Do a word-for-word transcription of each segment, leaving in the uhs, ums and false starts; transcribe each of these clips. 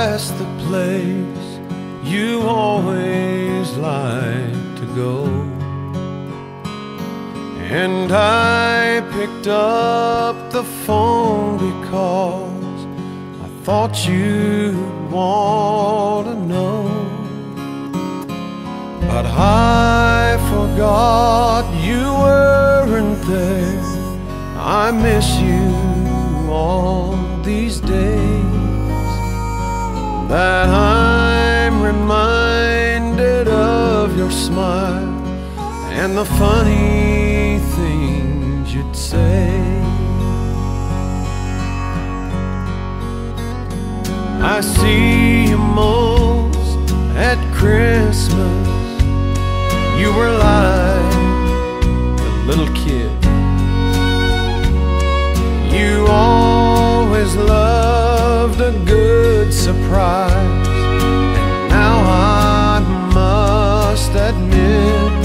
past the place you always like to go, and I picked up the phone because I thought you'd want to know. But I forgot you weren't there. I miss you all these days that I'm reminded of your smile and the funny things you'd say. I see you most at Christmas. You were like a little kid. You always loved a good surprise, and now I must admit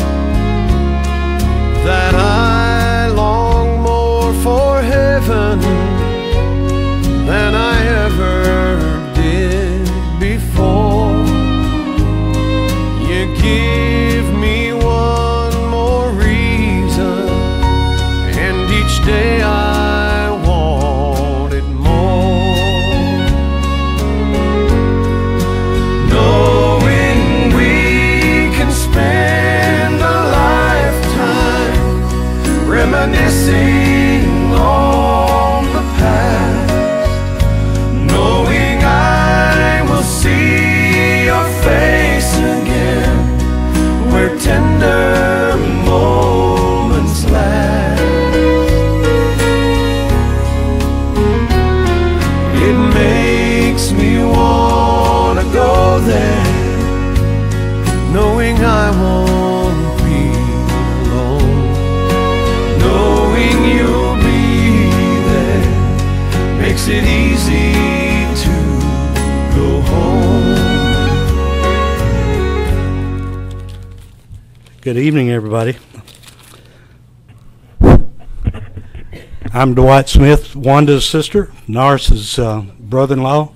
that I long more for heaven than I ever did before. You give me one more reason, and each day I want it more. Knowing we can spend a lifetime reminiscing on the past, knowing I will see your face again where tender moments last. It makes me wanna go there, knowing I won't be alone, knowing you'll be there makes it easy to go home. Good evening, everybody. I'm Dwight Smith, Wanda's sister, Norris's uh, brother-in-law.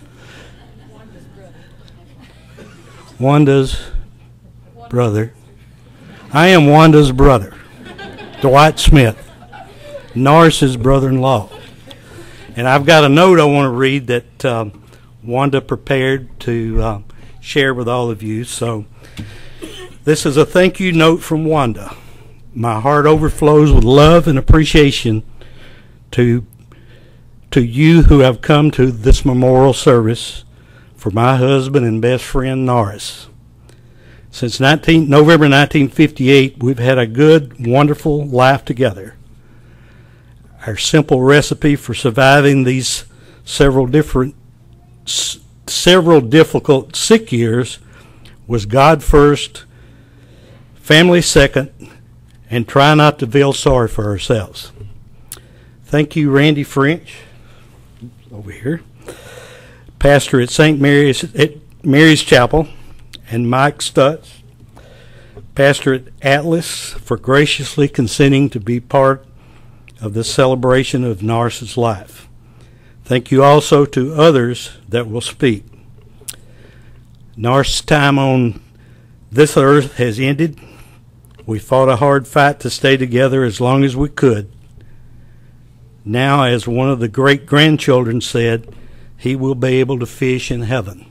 Wanda's brother. I am Wanda's brother, Dwight Smith, Norris's brother-in-law. And I've got a note I want to read that um, Wanda prepared to uh, share with all of you. So this is a thank you note from Wanda. My heart overflows with love and appreciation to to you who have come to this memorial service for my husband and best friend Norris. Since November nineteen fifty-eight, we've had a good, wonderful life together. Our simple recipe for surviving these several different, s- several difficult sick years was God first, family second, and try not to feel sorry for ourselves. Thank you, Randy French, over here, pastor at Saint Mary's at Mary's Chapel, and Mike Stutz, pastor at Atlas, for graciously consenting to be part of this celebration of Norris's life. Thank you also to others that will speak. Norris's time on this earth has ended. We fought a hard fight to stay together as long as we could. Now, as one of the great-grandchildren said, he will be able to fish in heaven.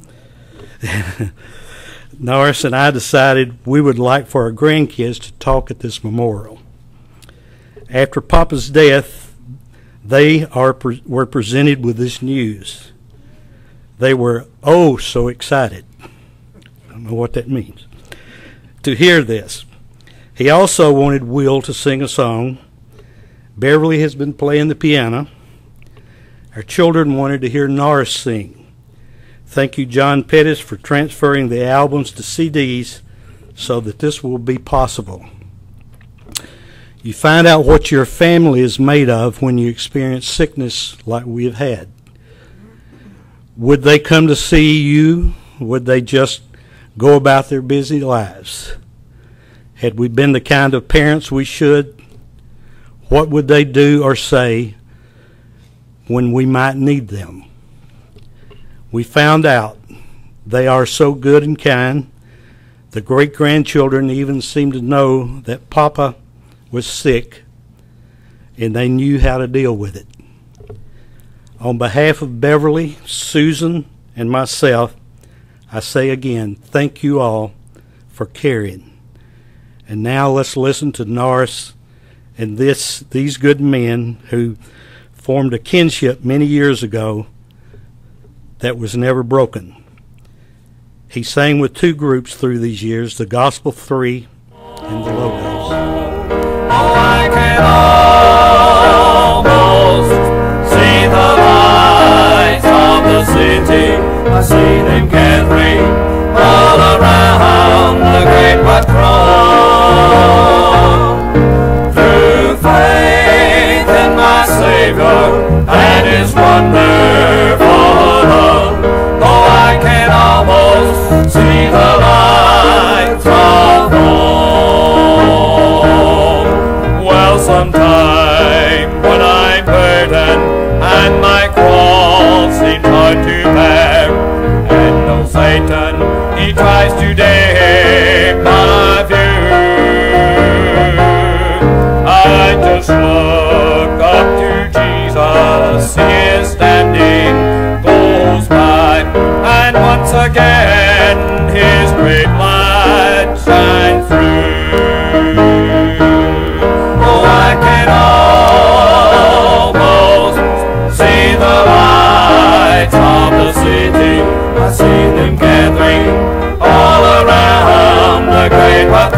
Norris and I decided we would like for our grandkids to talk at this memorial. After Papa's death, they are pre- were presented with this news. They were oh so excited. I don't know what that means. To hear this. He also wanted Will to sing a song. Beverly has been playing the piano. Our children wanted to hear Norris sing. Thank you, John Pettis, for transferring the albums to C Ds so that this will be possible. You find out what your family is made of when you experience sickness like we have had. Would they come to see you? Would they just go about their busy lives? Had we been the kind of parents we should, what would they do or say when we might need them? We found out they are so good and kind. The great-grandchildren even seemed to know that Papa was sick, and they knew how to deal with it. On behalf of Beverly, Susan, and myself, I say again, thank you all for caring. And now let's listen to Norris and this these good men who formed a kinship many years ago that was never broken. He sang with two groups through these years, the Gospel Three and the Logos. Oh, I can almost see the lights of the city. I see them gathering all around the great white throne. Through faith in my Savior and His wonderful love, oh, I can almost see the lights of home. Well, sometime when I'm burdened and my cross seems hard to bear, and no Satan, he tries to dim my view, I just look up to Jesus. He is standing close by, and once again His great light shines through. Oh, I can almost see the lights of the city. I see them gathering all around the great white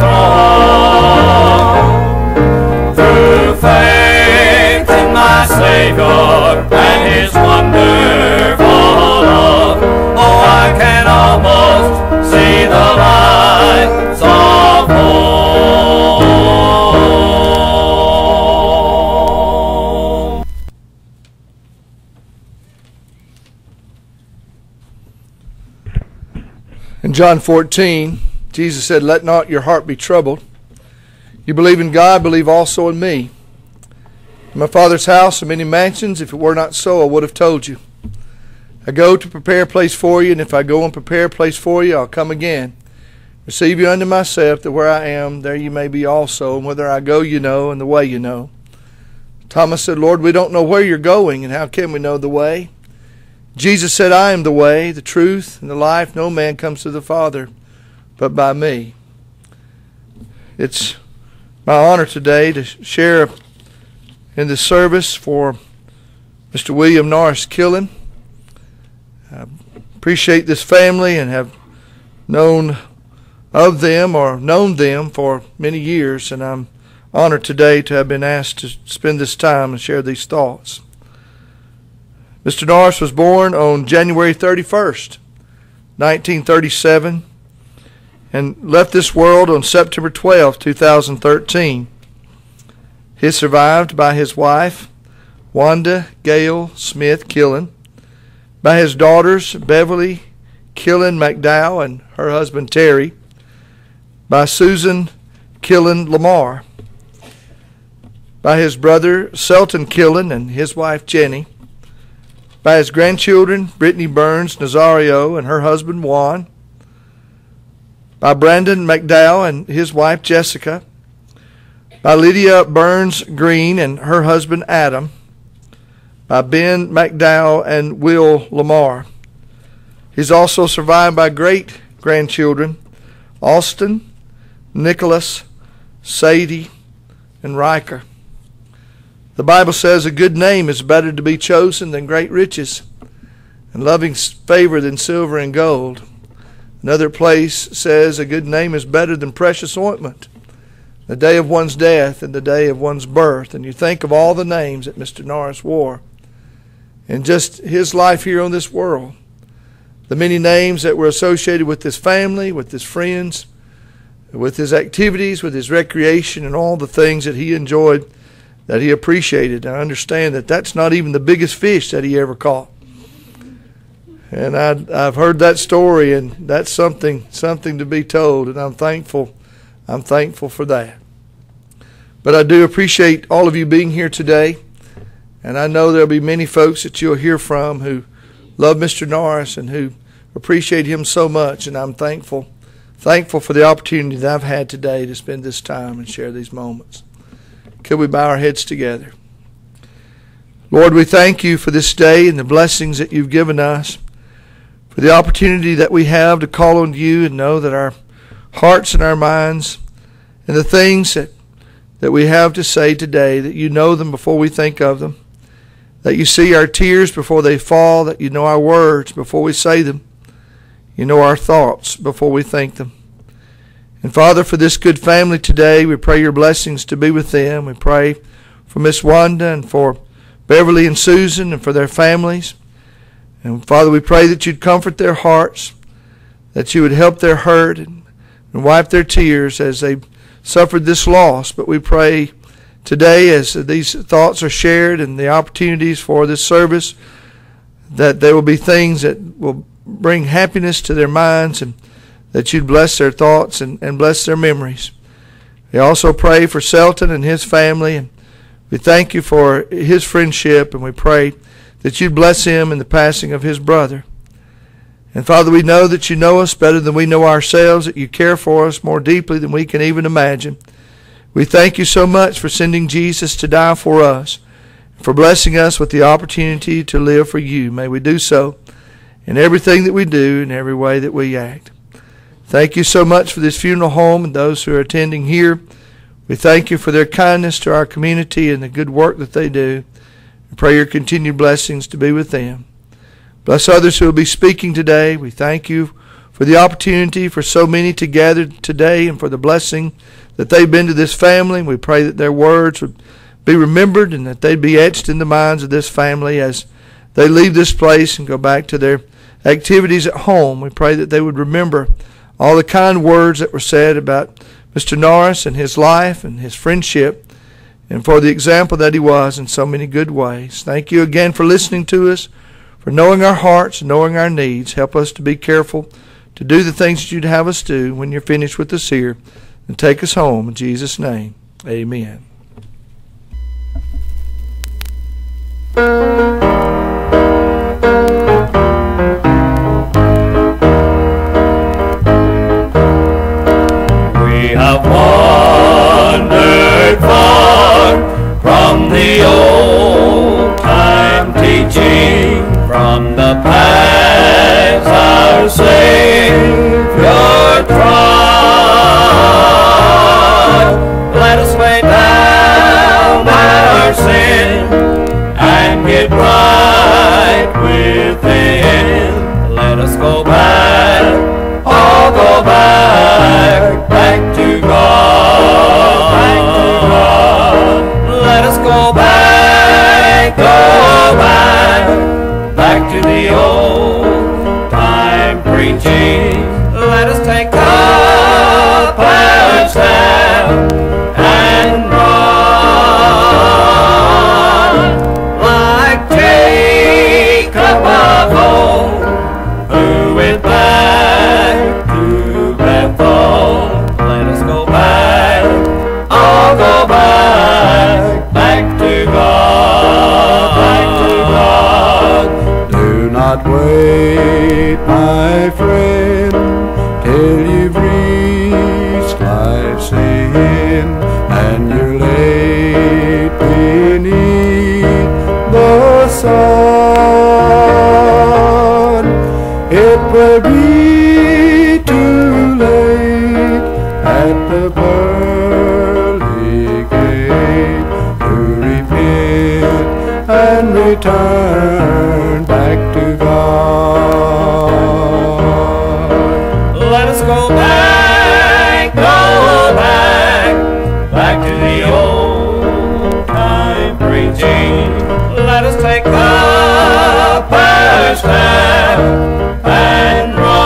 throne. Through faith in my Savior and His wonderful love, oh, I can almost see the lights of home. In John fourteen, Jesus said, "Let not your heart be troubled. You believe in God, believe also in me. In my Father's house are many mansions. If it were not so, I would have told you. I go to prepare a place for you, and if I go and prepare a place for you, I'll come again, receive you unto myself, that where I am, there you may be also, and whither I go you know, and the way you know." Thomas said, "Lord, we don't know where you're going, and how can we know the way?" Jesus said, "I am the way, the truth, and the life. No man comes to the Father but by me." It's my honor today to share in this service for Mister William Norris Killen. I appreciate this family and have known of them or known them for many years, and I'm honored today to have been asked to spend this time and share these thoughts. Mister Norris was born on January thirty-first, nineteen thirty-seven, and left this world on September twelfth, two thousand thirteen. He is survived by his wife, Wanda Gail Smith Killen, by his daughters, Beverly Killen McDowell and her husband Terry, by Susan Killen Lamar, by his brother Selton Killen and his wife Jenny, by his grandchildren Brittany Burns Nazario and her husband Juan, by Brandon McDowell and his wife Jessica, by Lydia Burns Green and her husband Adam, by Ben McDowell and Will Lamar. He's also survived by great-grandchildren Austin, Nicholas, Sadie, and Riker. The Bible says a good name is better to be chosen than great riches, and loving favor than silver and gold. Another place says a good name is better than precious ointment, the day of one's death and the day of one's birth. And you think of all the names that Mister Norris wore, and just his life here on this world, the many names that were associated with his family, with his friends, with his activities, with his recreation, and all the things that he enjoyed, that he appreciated. I understand that that's not even the biggest fish that he ever caught. And I, I've heard that story, and that's something something to be told, and I'm thankful. I'm thankful for that. But I do appreciate all of you being here today, and I know there'll be many folks that you'll hear from who love Mister Norris and who appreciate him so much. And I'm thankful, thankful for the opportunity that I've had today to spend this time and share these moments. Could we bow our heads together? Lord, we thank you for this day and the blessings that you've given us, for the opportunity that we have to call on you and know that our hearts and our minds and the things that, that we have to say today, that you know them before we think of them, that you see our tears before they fall, that you know our words before we say them, you know our thoughts before we think them. And Father, for this good family today, we pray your blessings to be with them. We pray for Miss Wanda and for Beverly and Susan and for their families. And Father, we pray that you'd comfort their hearts, that you would help their hurt and, and wipe their tears as they suffered this loss. But we pray today, as these thoughts are shared and the opportunities for this service, that there will be things that will bring happiness to their minds, and that you'd bless their thoughts and, and bless their memories. We also pray for Selton and his family, and we thank you for his friendship, and we pray that you'd bless him in the passing of his brother. And Father, we know that you know us better than we know ourselves, that you care for us more deeply than we can even imagine. We thank you so much for sending Jesus to die for us, for blessing us with the opportunity to live for you. May we do so in everything that we do, in every way that we act. Thank you so much for this funeral home and those who are attending here. We thank you for their kindness to our community and the good work that they do. We pray your continued blessings to be with them. Bless others who will be speaking today. We thank you for the opportunity for so many to gather today and for the blessing that they've been to this family. We pray that their words would be remembered and that they'd be etched in the minds of this family as they leave this place and go back to their activities at home. We pray that they would remember all the kind words that were said about Mister Norris and his life and his friendship, and for the example that he was in so many good ways. Thank you again for listening to us, for knowing our hearts, knowing our needs. Help us to be careful to do the things that you'd have us do when you're finished with us here, and take us home. In Jesus' name, amen. We have wandered far from the old time teaching, from the paths our Savior trod. Let us lay down our sin and get right within. Let us go back, all go back, back to God, back to God. Let us go back, go back, back to the old time preaching. Let us take up our staff and run like Jacob of old, who went back to Bethel. Let us go back, all go back, back to God, back to God. Do not wait, my friend, till you've reached life's end, and you're laid beneath the sun. It will be too late at the pearly gate to repent and return back to God. Let us go back, go back, back to the old time preaching. Let us take up our staff and run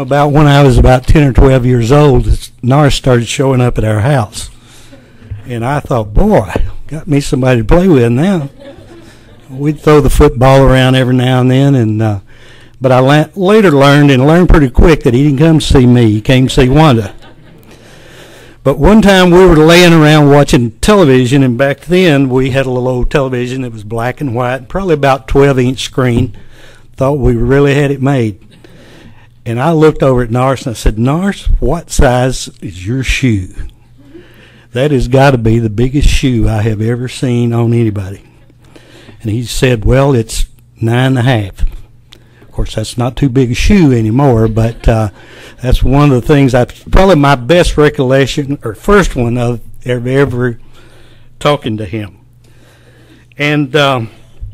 about when I was about ten or twelve years old, Norris started showing up at our house. And I thought, boy, got me somebody to play with now. We'd throw the football around every now and then, and uh, but I la- later learned, and learned pretty quick, that he didn't come to see me. He came to see Wanda. But one time we were laying around watching television, and back then we had a little old television that was black and white, probably about twelve inch screen. Thought we really had it made. And I looked over at Norris and I said, Norris, what size is your shoe? That has got to be the biggest shoe I have ever seen on anybody. And he said, well, it's nine and a half. Of course, that's not too big a shoe anymore, but uh, that's one of the things, I probably my best recollection, or first one of ever, ever talking to him. And um,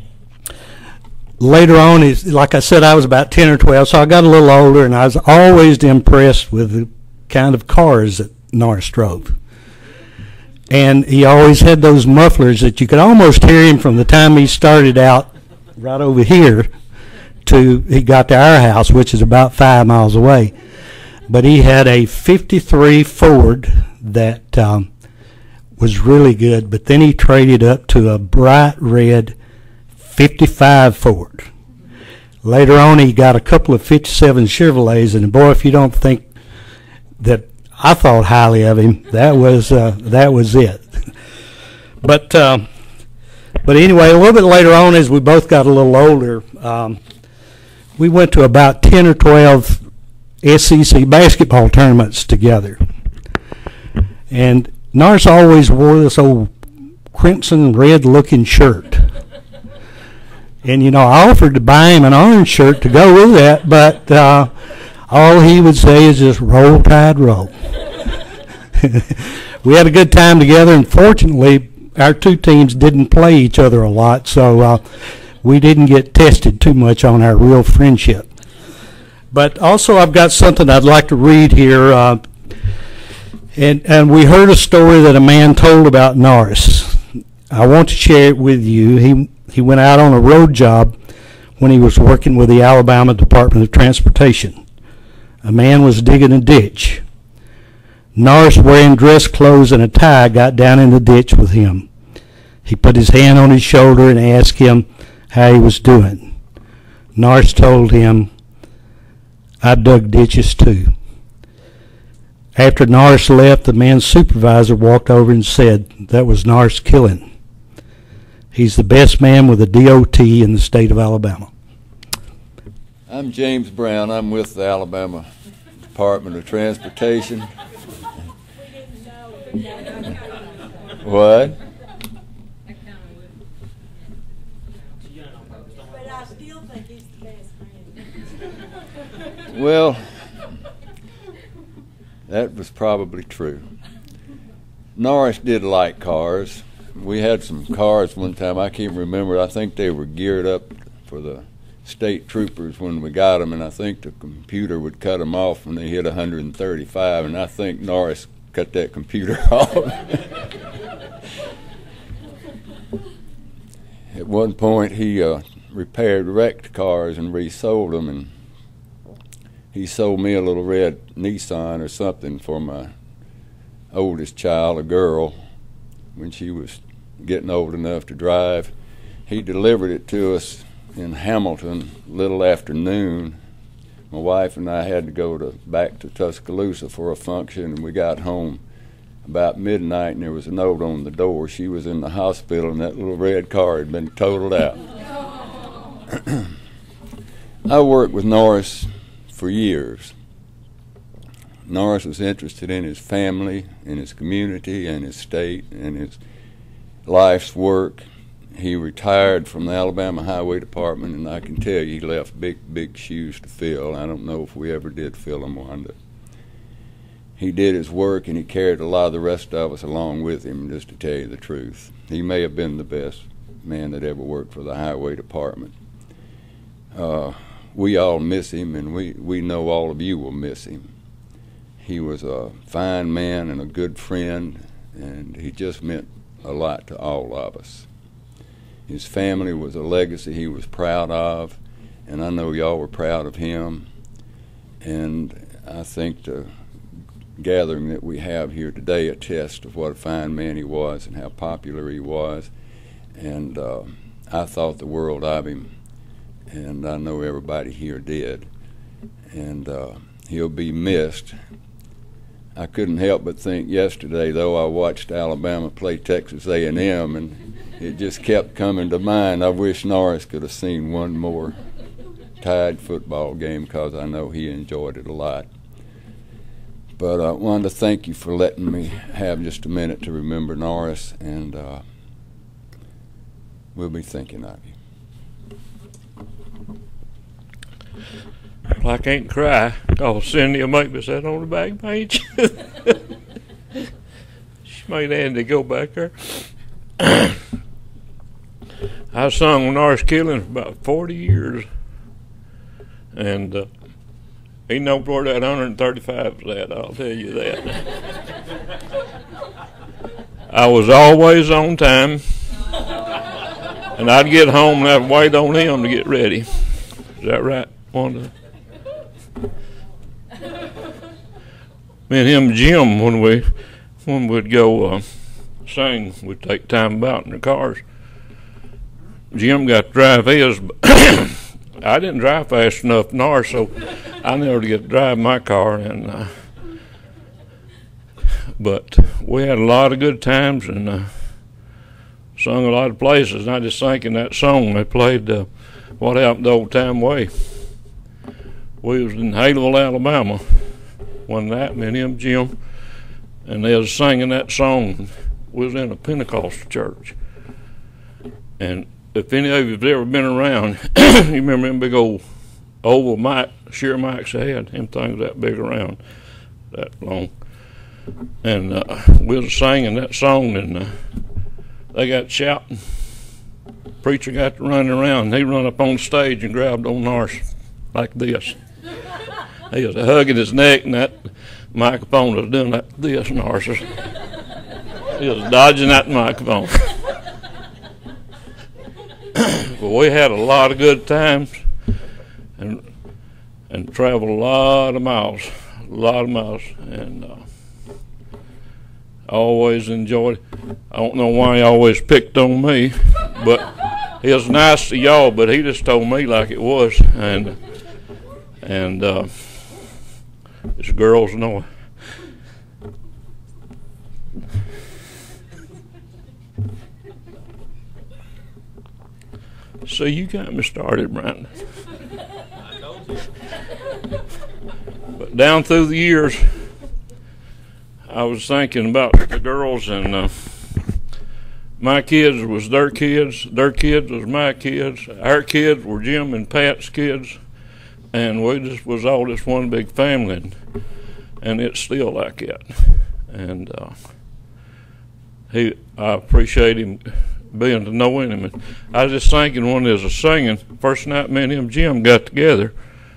later on, is like I said, I was about ten or twelve, so I got a little older, and I was always impressed with the kind of cars that Norris drove. And he always had those mufflers that you could almost hear him from the time he started out right over here to he got to our house, which is about five miles away. But he had a fifty-three Ford that um, was really good, but then he traded up to a bright red fifty-five Ford. Later on, he got a couple of fifty-seven Chevrolets, and boy, if you don't think that I thought highly of him, that was uh, that was it. But uh, but anyway, a little bit later on, as we both got a little older, um, we went to about ten or twelve S E C basketball tournaments together. And Norris always wore this old crimson red looking shirt. And, you know, I offered to buy him an orange shirt to go with that, but uh, all he would say is just roll, tide, roll. We had a good time together, and fortunately, our two teams didn't play each other a lot, so uh, we didn't get tested too much on our real friendship. But also, I've got something I'd like to read here. Uh, and, and we heard a story that a man told about Norris. I want to share it with you. He, he went out on a road job when he was working with the Alabama Department of Transportation. A man was digging a ditch. Norris, wearing dress clothes and a tie, got down in the ditch with him. He put his hand on his shoulder and asked him how he was doing. Norris told him, I dug ditches too. After Norris left, the man's supervisor walked over and said, that was Norris Killen. He's the best man with a D O T in the state of Alabama. I'm James Brown. I'm with the Alabama Department of Transportation. What? But I still think he's the best man. Well, that was probably true. Norris did like cars. We had some cars one time, I can't remember, I think they were geared up for the state troopers when we got them, and I think the computer would cut them off when they hit one hundred thirty-five, and I think Norris cut that computer off. At one point, he uh, repaired wrecked cars and resold them, and he sold me a little red Nissan or something for my oldest child, a girl, when she was getting old enough to drive. He delivered it to us in Hamilton a little after noon. My wife and I had to go to back to Tuscaloosa for a function, and we got home about midnight, and there was a note on the door. She was in the hospital, and that little red car had been totaled out. I worked with Norris for years. Norris was interested in his family, in his community, and his state, and his life's work. He retired from the Alabama Highway Department, and I can tell you he left big, big shoes to fill. I don't know if we ever did fill them, Wanda. He did his work, and he carried a lot of the rest of us along with him, just to tell you the truth. He may have been the best man that ever worked for the Highway Department. Uh, we all miss him, and we, we know all of you will miss him. He was a fine man and a good friend, and he just meant a lot to all of us. His family was a legacy he was proud of, and I know y'all were proud of him. And I think the gathering that we have here today attests to what a fine man he was and how popular he was. And uh, I thought the world of him, and I know everybody here did. And uh, he'll be missed. I couldn't help but think yesterday, though, I watched Alabama play Texas A and M, and it just kept coming to mind. I wish Norris could have seen one more Tide football game, because I know he enjoyed it a lot. But I wanted to thank you for letting me have just a minute to remember Norris, and uh, we'll be thinking of you. Well, I can't cry, because Cindy will make me sit on the back bench. She made Andy go back there. I sung with Norris Killen for about forty years, and uh, he knows where that one hundred thirty-five was at, I'll tell you that. I was always on time, and I'd get home and I'd wait on him to get ready. Is that right, Wanda? Me and him, Jim, when we when we'd go uh, sing, we'd take time about in the cars. Jim got to drive his, but I didn't drive fast enough, nor so I never get to drive my car. And uh, but we had a lot of good times and uh, sung a lot of places. And I just thinking that song they played, uh, "What Happened the Old Time Way." We was in Haleville, Alabama, one night, me and him, Jim, and they was singing that song. We was in a Pentecostal church. And if any of you have ever been around, you remember them big old oval mic, sheer mics they had, them things that big around, that long. And uh, we was singing that song, and uh, they got shouting. Preacher got to running around. He run up on the stage and grabbed on Norris like this. He was hugging his neck, and that microphone was doing like this, Norris. He was dodging that microphone. But we had a lot of good times, and and traveled a lot of miles, a lot of miles, and uh, I always enjoyed it. I don't know why he always picked on me, but he was nice to y'all, but he just told me like it was, and and uh, it's girls know. So you got me started, Brandon. But down through the years, I was thinking about the girls, and uh, my kids was their kids, their kids was my kids, our kids were Jim and Pat's kids, and we just was all just one big family, and, and it's still like that. And uh, he, I appreciate him being to knowing him. And I was just thinking when there was a singing, first night me and him Jim got together,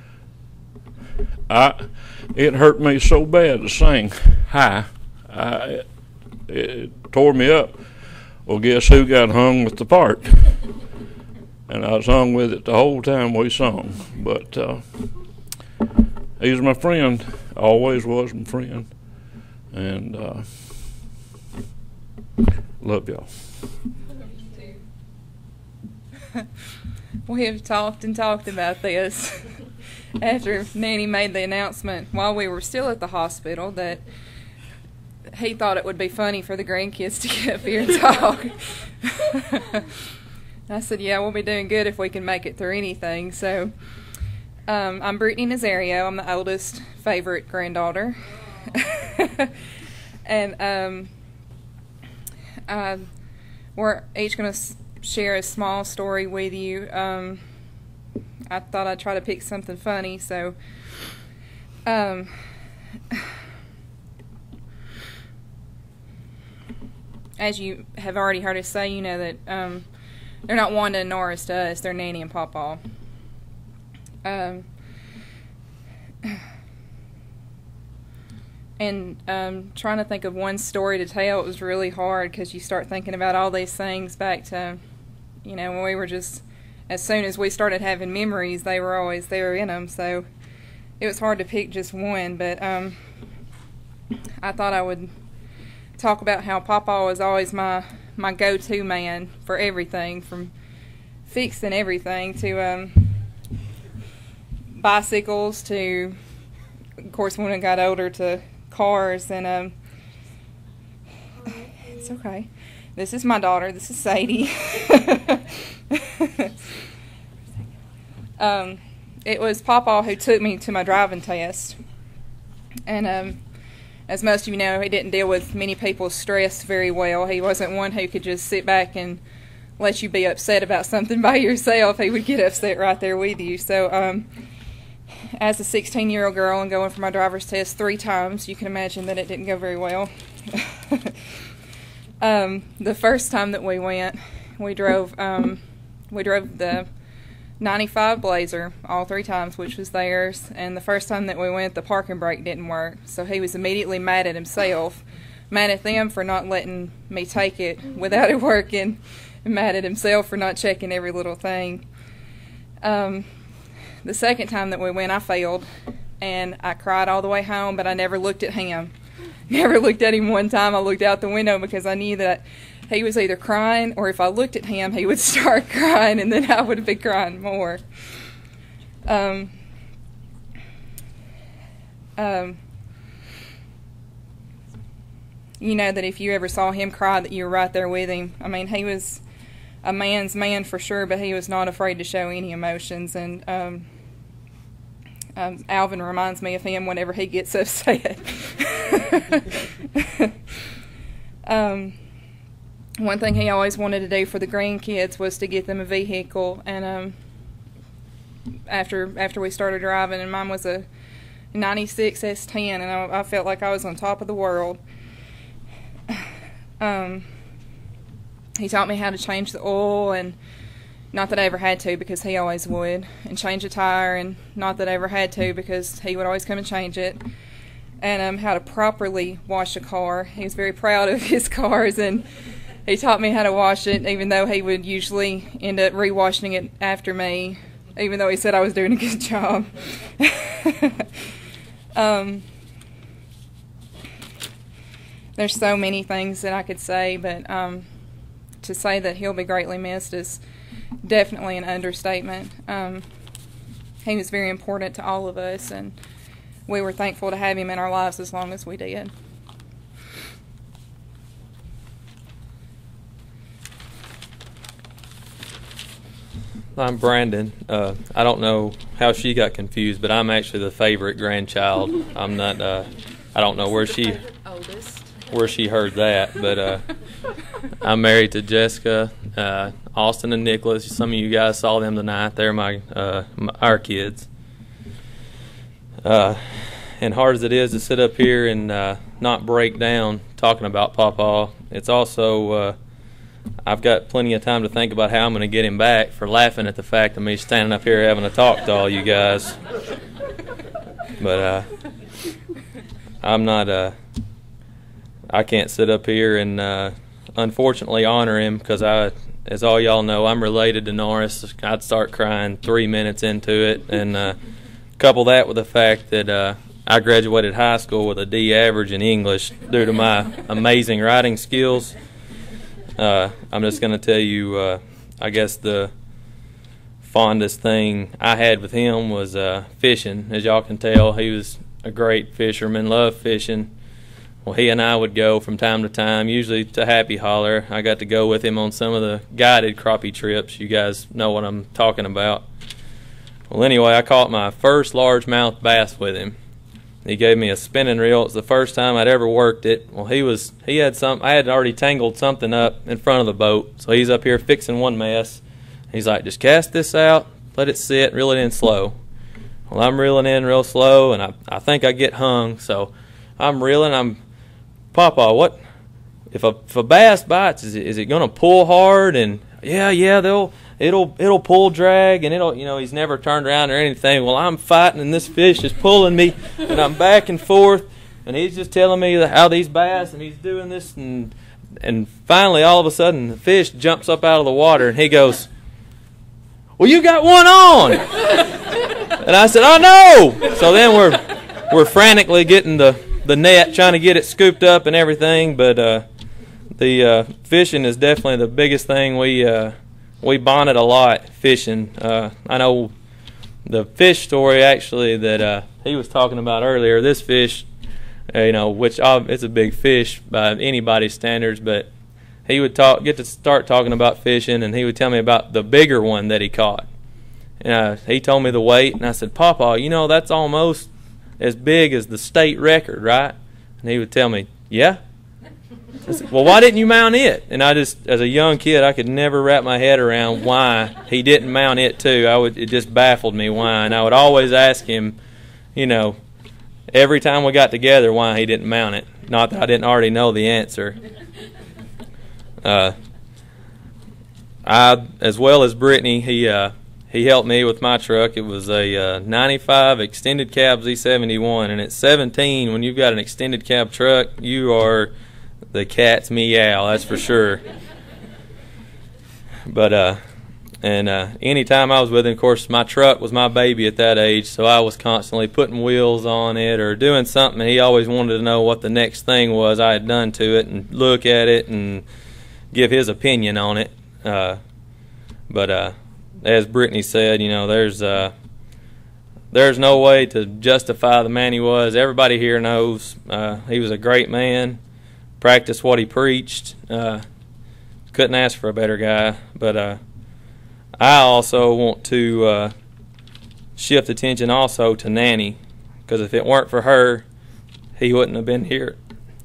I it hurt me so bad to sing high. I, it, it tore me up. Well, guess who got hung with the part? And I was hung with it the whole time we sung. But uh, he's my friend, always was my friend, and uh, love y'all. We have talked and talked about this after Nanny made the announcement while we were still at the hospital that he thought it would be funny for the grandkids to get up here and talk. I said, yeah, we'll be doing good if we can make it through anything. So um, I'm Brittany Nazario. I'm the oldest favorite granddaughter. And um, uh, we're each going to share a small story with you. Um, I thought I'd try to pick something funny, so um, as you have already heard us say, you know that um, they're not Wanda and Norris to us, they're Nanny and Pawpaw. Um, and um, trying to think of one story to tell, it was really hard because you start thinking about all these things back to, you know, when we were just, as soon as we started having memories, they were always there in them. So it was hard to pick just one, but um, I thought I would talk about how Papa was always my, my go-to man for everything, from fixing everything to um, bicycles to, of course, when I got older, to cars. And um, it's okay. This is my daughter. This is Sadie. um, it was Papa who took me to my driving test. And um, as most of you know, he didn't deal with many people's stress very well. He wasn't one who could just sit back and let you be upset about something by yourself. He would get upset right there with you. So um, as a sixteen-year-old girl and going for my driver's test three times, you can imagine that it didn't go very well. um, the first time that we went, we drove um, we drove the ninety-five Blazer all three times, which was theirs. And the first time that we went, the parking brake didn't work. So he was immediately mad at himself, mad at them for not letting me take it without it working, and mad at himself for not checking every little thing. Um, the second time that we went, I failed, and I cried all the way home, but I never looked at him. Never looked at him one time. I looked out the window because I knew that he was either crying, or if I looked at him, he would start crying, and then I would be crying more. Um, um, you know that if you ever saw him cry, that you were right there with him. I mean, he was a man's man for sure, but he was not afraid to show any emotions. And um, um, Alvin reminds me of him whenever he gets upset. um, one thing he always wanted to do for the grandkids was to get them a vehicle. And um, after after we started driving, and mine was a ninety-six S ten, and I, I felt like I was on top of the world. Um, he taught me how to change the oil, and not that I ever had to, because he always would, and change a tire, and not that I ever had to, because he would always come and change it. And um, how to properly wash a car. He was very proud of his cars, and he taught me how to wash it, even though he would usually end up re-washing it after me, even though he said I was doing a good job. um, there's so many things that I could say, but um, to say that he'll be greatly missed is definitely an understatement. Um, he was very important to all of us, and we were thankful to have him in our lives as long as we did. I'm Brandon. Uh, I don't know how she got confused, but I'm actually the favorite grandchild. I'm not. Uh, I don't know where she where she heard that, but uh, I'm married to Jessica, uh, Austin, and Nicholas. Some of you guys saw them tonight. They're my, uh, my our kids. Uh, and hard as it is to sit up here and uh, not break down talking about Papa, it's also. Uh, I've got plenty of time to think about how I'm going to get him back for laughing at the fact of me standing up here having a talk to all you guys. But uh, I'm not, uh, I can't sit up here and uh, unfortunately honor him, because I, as all y'all know, I'm related to Norris. I'd start crying three minutes into it, and uh, couple that with the fact that uh, I graduated high school with a D average in English due to my amazing writing skills. Uh, I'm just going to tell you, uh, I guess the fondest thing I had with him was uh, fishing. As y'all can tell, he was a great fisherman, loved fishing. Well, he and I would go from time to time, usually to Happy Holler. I got to go with him on some of the guided crappie trips. You guys know what I'm talking about. Well, anyway, I caught my first largemouth bass with him. He gave me a spinning reel. It was the first time I'd ever worked it. Well, he was he had some. I had already tangled something up in front of the boat, so he's up here fixing one mess. He's like, "Just cast this out, let it sit, reel it in slow." Well, I'm reeling in real slow, and I I think I get hung. So I'm reeling. I'm, Papa, what if a if a bass bites? Is it is it gonna pull hard? And yeah, yeah, they'll. It'll it'll pull drag, and it'll, you know, he's never turned around or anything. Well, I'm fighting, and this fish is pulling me, and I'm back and forth, and he's just telling me how these bass, and he's doing this, and and finally, all of a sudden, the fish jumps up out of the water, and he goes, "Well, you got one on." And I said, oh no! So then we're we're frantically getting the, the net, trying to get it scooped up and everything. But uh, the uh, fishing is definitely the biggest thing. We uh, we bonded a lot fishing. Uh, I know the fish story actually that uh, he was talking about earlier. This fish, uh, you know, which uh, it's a big fish by anybody's standards, but he would talk, get to start talking about fishing, and he would tell me about the bigger one that he caught. And uh, he told me the weight, and I said, Papa, you know, that's almost as big as the state record, right? And he would tell me, yeah. I said, well, why didn't you mount it? And I just, as a young kid, I could never wrap my head around why he didn't mount it too. I would, it just baffled me why. And I would always ask him, you know, every time we got together why he didn't mount it. Not that I didn't already know the answer. Uh, I, as well as Brittany, he uh, he helped me with my truck. It was a uh, ninety-five extended cab Z seventy-one, and at seventeen, when you've got an extended cab truck, you are the cat's meow, that's for sure. But uh, and uh, anytime I was with him, of course, my truck was my baby at that age, so I was constantly putting wheels on it or doing something. And he always wanted to know what the next thing was I had done to it and look at it and give his opinion on it. Uh, but uh, as Brittany said, you know, there's uh, there's no way to justify the man he was. Everybody here knows uh, he was a great man, practiced what he preached. Uh, couldn't ask for a better guy. But uh, I also want to uh, shift attention also to Nanny, because if it weren't for her, he wouldn't have been here.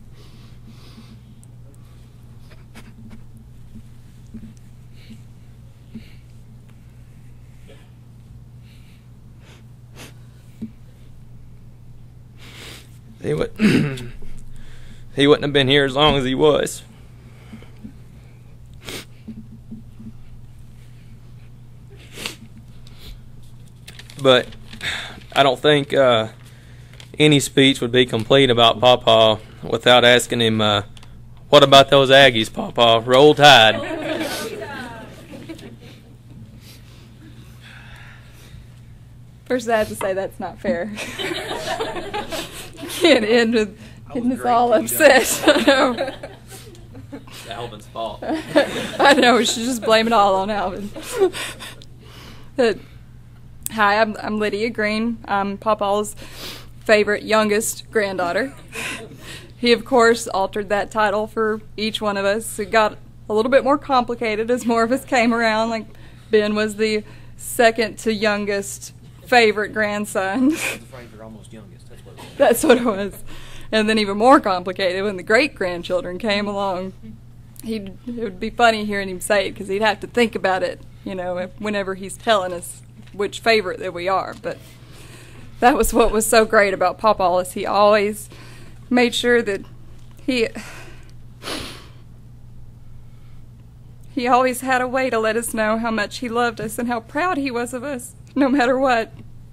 He would he wouldn't have been here as long as he was. But I don't think uh, any speech would be complete about Pawpaw without asking him, uh, what about those Aggies, Pawpaw? Roll Tide. First, I have to say that's not fair. Can't end with getting us all upset. I know. It's Alvin's fault. I know, we should just blame it all on Alvin. But, hi, I'm, I'm Lydia Green. I'm Pawpaw's favorite youngest granddaughter. He, of course, altered that title for each one of us. It got a little bit more complicated as more of us came around. Like, Ben was the second to youngest favorite grandson. I was afraid you're almost youngest. That's what it was. That's what it was. And then even more complicated when the great-grandchildren came along. He'd, it would be funny hearing him say it because he'd have to think about it, you know, if, whenever he's telling us which favorite that we are. But that was what was so great about Pawpaw, is he always made sure that he he always had a way to let us know how much he loved us and how proud he was of us, no matter what.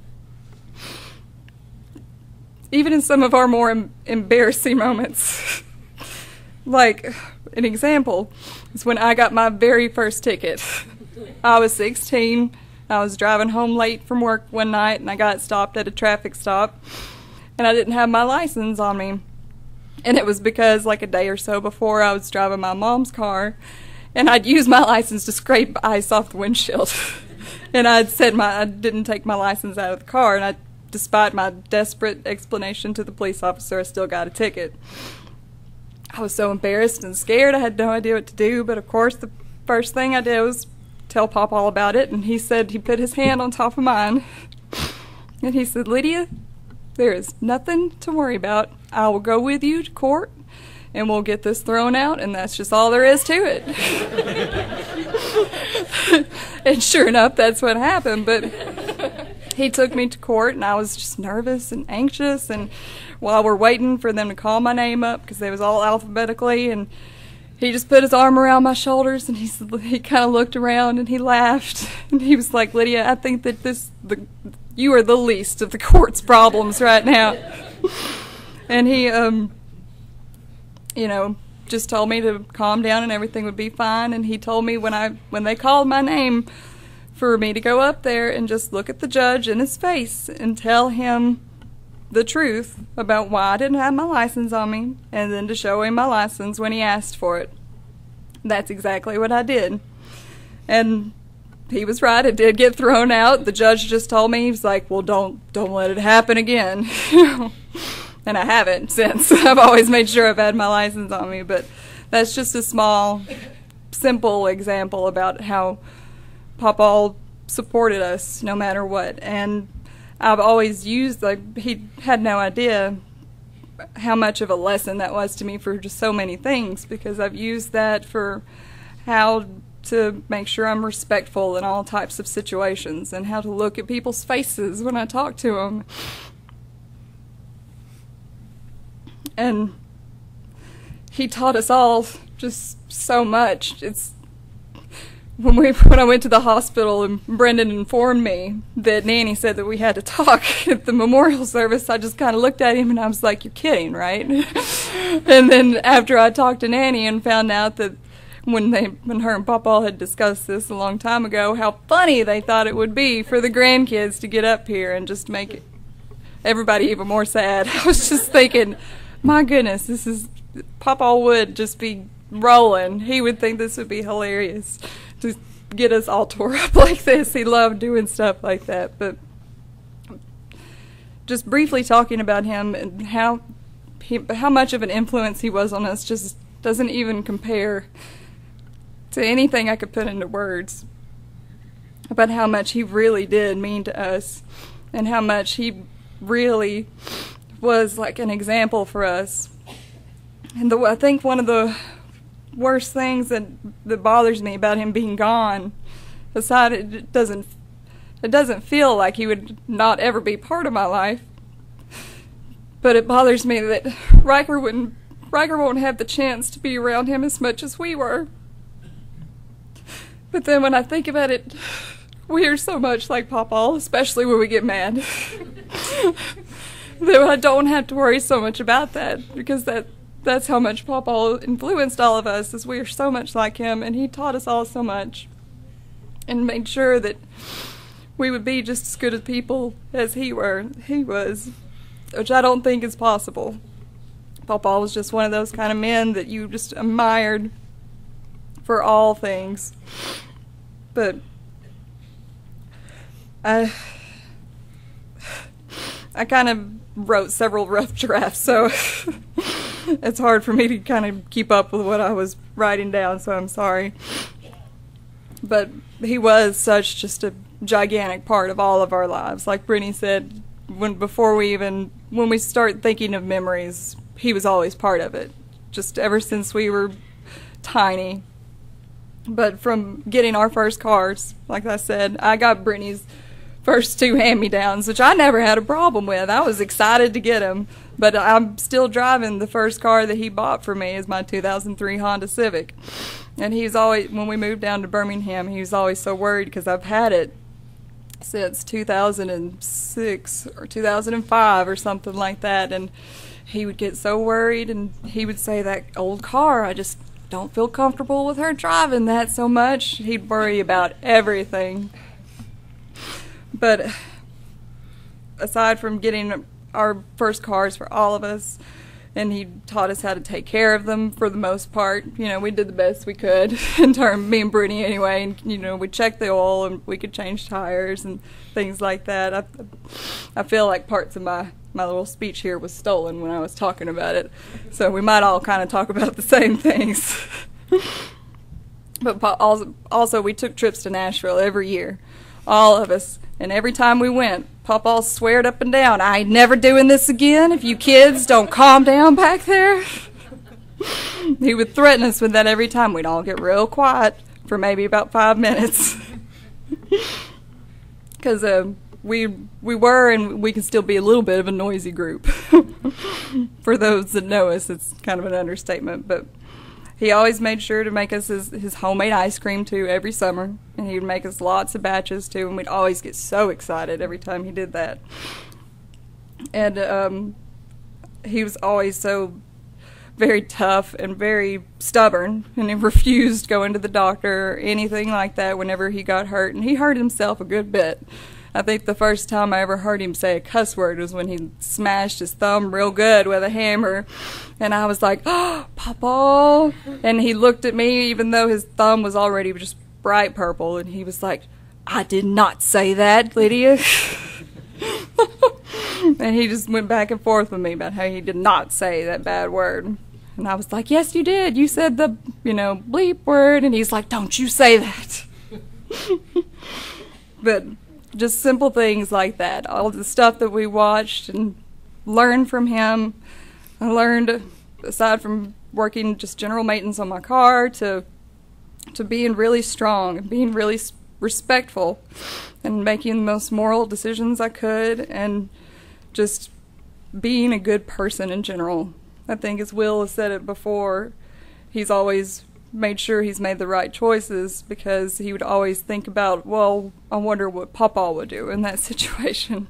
Even in some of our more em embarrassing moments. Like, an example is when I got my very first ticket. I was sixteen. I was driving home late from work one night, and I got stopped at a traffic stop, and I didn't have my license on me. And it was because, like, a day or so before, I was driving my mom's car, and I'd used my license to scrape ice off the windshield. And I'd said my I didn't take my license out of the car, and I, despite my desperate explanation to the police officer, I still got a ticket. I was so embarrassed and scared, I had no idea what to do, but of course the first thing I did was tell Pop all about it, and he said, he put his hand on top of mine, and he said, Lydia, there is nothing to worry about. I will go with you to court, and we'll get this thrown out, and that's just all there is to it. And sure enough, that's what happened, but he took me to court, and I was just nervous and anxious, and while we're waiting for them to call my name up, because they was all alphabetically, and he just put his arm around my shoulders, and he he kind of looked around, and he laughed, and he was like, Lydia, I think that this the you are the least of the court's problems right now. And he, um, you know, just told me to calm down and everything would be fine, and he told me when I when they called my name for me to go up there and just look at the judge in his face and tell him the truth about why I didn't have my license on me, and then to show him my license when he asked for it. That's exactly what I did. And he was right, it did get thrown out. The judge just told me, he was like, well, don't don't let it happen again. And I haven't since. I've always made sure I've had my license on me, but that's just a small, simple example about how Papa supported us no matter what. And I've always used, like, he had no idea how much of a lesson that was to me for just so many things, because I've used that for how to make sure I'm respectful in all types of situations and how to look at people's faces when I talk to them. And he taught us all just so much. It's when we when I went to the hospital and Brendan informed me that Nanny said that we had to talk at the memorial service, I just kind of looked at him and I was like, "You're kidding, right?" And then after I talked to Nanny and found out that when they when her and Papa had discussed this a long time ago, how funny they thought it would be for the grandkids to get up here and just make it, everybody even more sad. I was just thinking, my goodness, this is, Papa would just be rolling. He would think this would be hilarious to get us all tore up like this. He loved doing stuff like that. But just briefly talking about him and how he, how much of an influence he was on us just doesn't even compare to anything I could put into words about how much he really did mean to us and how much he really was like an example for us. And the, I think one of the worst things that that bothers me about him being gone, aside it doesn't it doesn't feel like he would not ever be part of my life, but it bothers me that Riker wouldn't Riker won't have the chance to be around him as much as we were. But then when I think about it, we are so much like Papa, especially when we get mad. That I don't have to worry so much about that, because that that's how much Papa influenced all of us, is we are so much like him, and he taught us all so much and made sure that we would be just as good as people as he were he was, which I don't think is possible. Papa was just one of those kind of men that you just admired for all things. But I I kind of wrote several rough drafts, so it's hard for me to kind of keep up with what I was writing down, so I'm sorry. But he was such just a gigantic part of all of our lives. Like Brittany said, when before we even, when we start thinking of memories, he was always part of it, just ever since we were tiny. But from getting our first cars, like I said, I got Brittany's first two hand-me-downs, which I never had a problem with. I was excited to get them, but I'm still driving the first car that he bought for me is my two thousand three Honda Civic. And he's always, when we moved down to Birmingham, he was always so worried because I've had it since two thousand six or two thousand five or something like that, and he would get so worried, and he would say, that old car, I just don't feel comfortable with her driving that so much. He'd worry about everything. But aside from getting our first cars for all of us, and he taught us how to take care of them for the most part. You know, we did the best we could in terms, me and Brittany anyway, and, you know, we checked the oil and we could change tires and things like that. I, I feel like parts of my, my little speech here was stolen when I was talking about it, so we might all kind of talk about the same things. But also, also, we took trips to Nashville every year, all of us, and every time we went, Papa sweared up and down, I ain't never doing this again if you kids don't calm down back there. He would threaten us with that every time. We'd all get real quiet for maybe about five minutes. Because uh, we, we were, and we can still be a little bit of a noisy group. For those that know us, it's kind of an understatement, but he always made sure to make us his, his homemade ice cream, too, every summer. And he would make us lots of batches, too, and we'd always get so excited every time he did that. And um, he was always so very tough and very stubborn, and he refused going to the doctor or anything like that whenever he got hurt, and he hurt himself a good bit. I think the first time I ever heard him say a cuss word was when he smashed his thumb real good with a hammer, and I was like, "Oh, Papa!" And he looked at me, even though his thumb was already just bright purple, and he was like, "I did not say that, Lydia." And he just went back and forth with me about how he did not say that bad word. And I was like, "Yes, you did. You said the, you know, bleep word." And he's like, "Don't you say that." But just simple things like that. All the stuff that we watched and learned from him. I learned, aside from working just general maintenance on my car, to to being really strong and being really respectful and making the most moral decisions I could, and just being a good person in general. I think, as Will has said it before, he's always made sure he's made the right choices, because he would always think about, well, I wonder what Papa would do in that situation.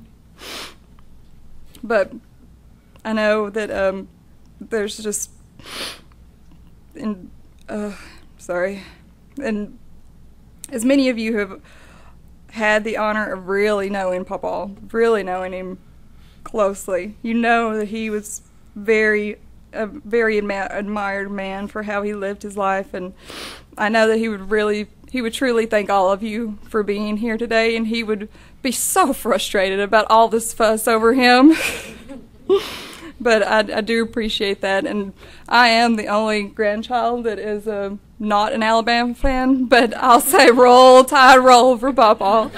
But I know that um, there's just, in, uh, sorry, and as many of you have had the honor of really knowing Papa, really knowing him closely, you know that he was very a very admi- admired man for how he lived his life, and I know that he would really, he would truly thank all of you for being here today, and he would be so frustrated about all this fuss over him. But I, I do appreciate that, and I am the only grandchild that is uh, not an Alabama fan, but I'll say roll, tide, roll for Papa.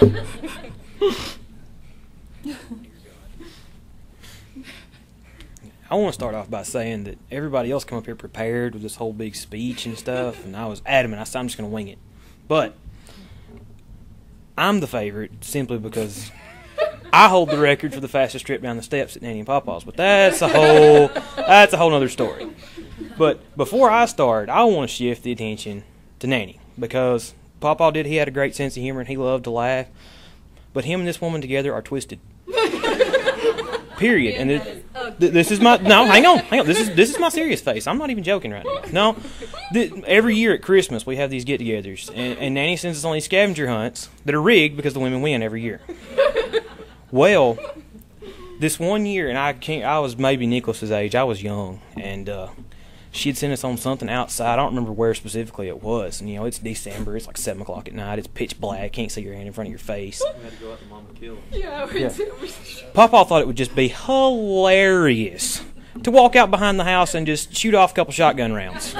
I want to start off by saying that everybody else come up here prepared with this whole big speech and stuff, and I was adamant. I said, I'm just going to wing it. But I'm the favorite simply because I hold the record for the fastest trip down the steps at Nanny and Papa's. But that's a whole that's a whole other story. But before I start, I want to shift the attention to Nanny, because Papa did. He had a great sense of humor and he loved to laugh. But him and this woman together are twisted. Period. And it, th- this is my no. Hang on, hang on. This is this is my serious face. I'm not even joking right now. No, th- every year at Christmas we have these get-togethers, and, and Nanny sends us on these scavenger hunts that are rigged because the women win every year. Well, this one year, and I can't. I was maybe Nicholas's age. I was young, and uh, she'd sent us on something outside. I don't remember where specifically it was. And you know, it's December. It's like seven o'clock at night. It's pitch black. Can't see your hand in front of your face. You had to go out and Mama kill him. Yeah, we Yeah. did. Papa thought it would just be hilarious to walk out behind the house and just shoot off a couple shotgun rounds.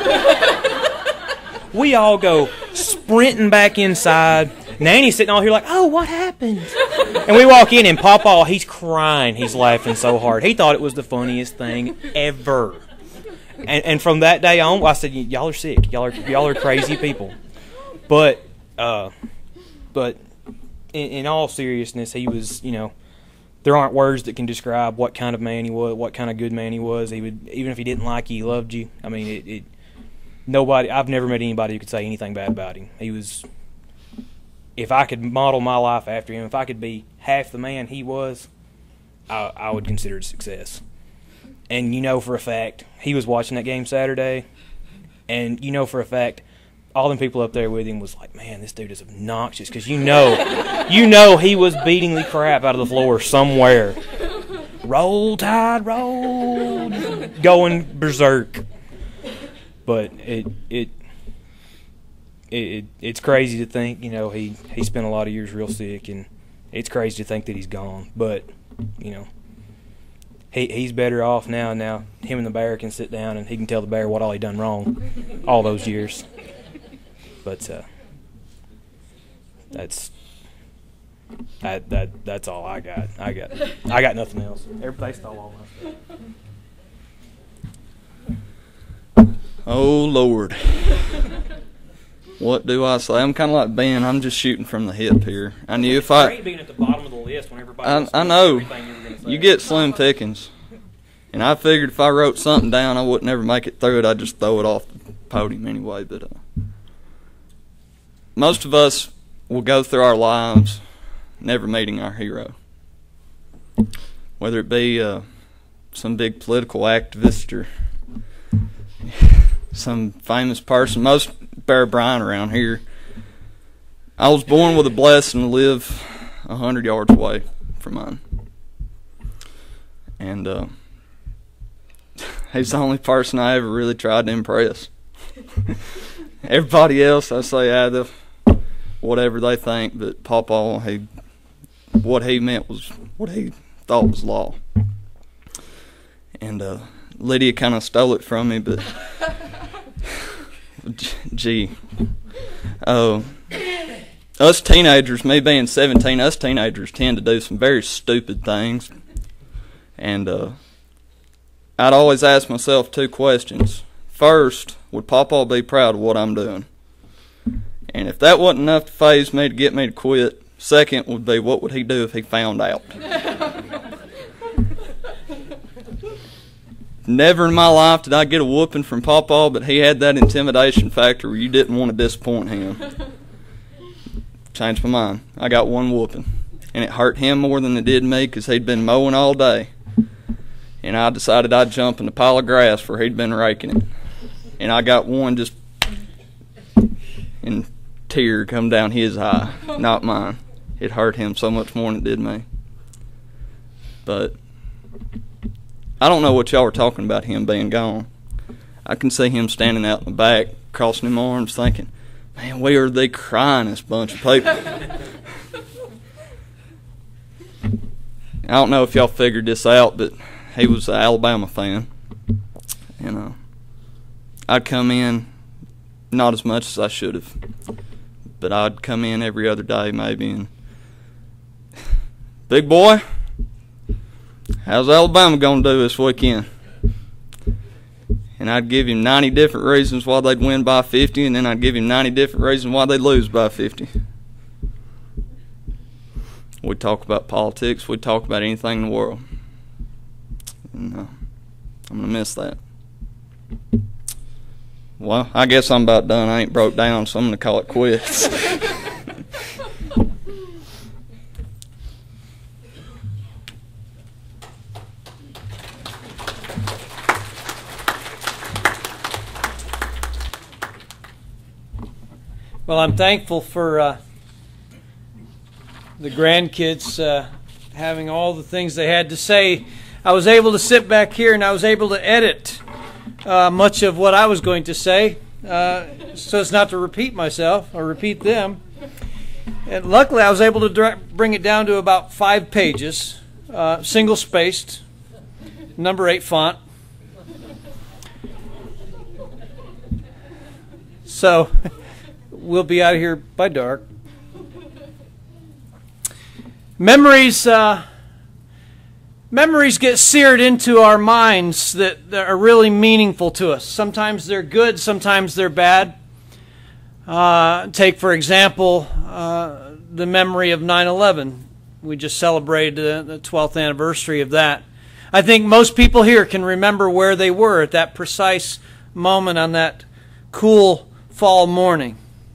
We all go sprinting back inside. Nanny's sitting all here like, "Oh, what happened?" And we walk in, and Papa, he's crying. He's laughing so hard. He thought it was the funniest thing ever. And, and from that day on, I said, "Y'all are sick. Y'all are y'all are crazy people." But, uh, but in, in all seriousness, he was, you know, there aren't words that can describe what kind of man he was, what kind of good man he was. He would, even if he didn't like you, he loved you. I mean, it, it nobody. I've never met anybody who could say anything bad about him. He was. If I could model my life after him, if I could be half the man he was, I, I would consider it a success. And you know for a fact, he was watching that game Saturday, and you know for a fact, all them people up there with him was like, "Man, this dude is obnoxious," because you know, you know he was beating the crap out of the floor somewhere. Roll Tide, roll, going berserk. But it it. It, it it's crazy to think, you know, he, he spent a lot of years real sick, and it's crazy to think that he's gone. But, you know, he he's better off now. Now him and the bear can sit down, and he can tell the bear what all he done wrong all those years. But uh, that's that that that's all I got. I got I got nothing else. Everybody stole all my stuff. Oh Lord. What do I say? I'm kind of like Ben. I'm just shooting from the hip here. I knew if I, Great being at the bottom of the list when everybody I, else I knows know everything you were gonna say. you get slim pickings, and I figured if I wrote something down, I wouldn't ever make it through it. I'd just throw it off the podium anyway. But uh, most of us will go through our lives never meeting our hero, whether it be uh, some big political activist or some famous person, most Bear Bryant around here. I was born with a blessing to live a hundred yards away from mine. And uh, he's the only person I ever really tried to impress. Everybody else, I say, either whatever they think, but Papa, he, what he meant was what he thought was law. And uh, Lydia kind of stole it from me, but gee, uh, us teenagers, me being seventeen, us teenagers tend to do some very stupid things. And uh, I'd always ask myself two questions. First, would Papa be proud of what I'm doing? And if that wasn't enough to faze me to get me to quit, second would be, what would he do if he found out? Never in my life did I get a whooping from Papa, but he had that intimidation factor where you didn't want to disappoint him. Changed my mind. I got one whooping, and it hurt him more than it did me because he'd been mowing all day. And I decided I'd jump in the pile of grass where he'd been raking it. And I got one just, and tear come down his eye, not mine. It hurt him so much more than it did me. But I don't know what y'all were talking about him being gone. I can see him standing out in the back, crossing his arms, thinking, man, we are the cryingest bunch of people. I don't know if y'all figured this out, but he was an Alabama fan. And uh, I'd come in, not as much as I should have, but I'd come in every other day maybe, and big boy, how's Alabama going to do this weekend? And I'd give him ninety different reasons why they'd win by fifty, and then I'd give him ninety different reasons why they'd lose by fifty. We'd talk about politics. We'd talk about anything in the world. And uh, I'm going to miss that. Well, I guess I'm about done. I ain't broke down, so I'm going to call it quits. Well, I'm thankful for uh, the grandkids uh, having all the things they had to say. I was able to sit back here and I was able to edit uh, much of what I was going to say, uh, so as not to repeat myself or repeat them. And luckily, I was able to direct, bring it down to about five pages, uh, single-spaced, number eight font. So we'll be out of here by dark. Memories, uh, memories get seared into our minds that, that are really meaningful to us. Sometimes they're good, sometimes they're bad. Uh, take, for example, uh, the memory of nine eleven. We just celebrated the, the twelfth anniversary of that. I think most people here can remember where they were at that precise moment on that cool fall morning.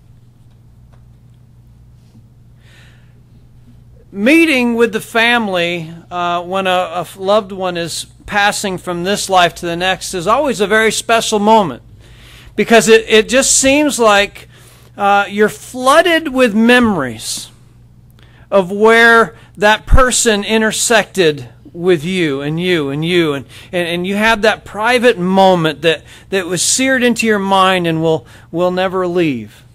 Meeting with the family uh, when a, a loved one is passing from this life to the next is always a very special moment, because it, it just seems like uh, you're flooded with memories of where that person intersected with you and you and you and, and, and you have that private moment that, that was seared into your mind and will, will never leave.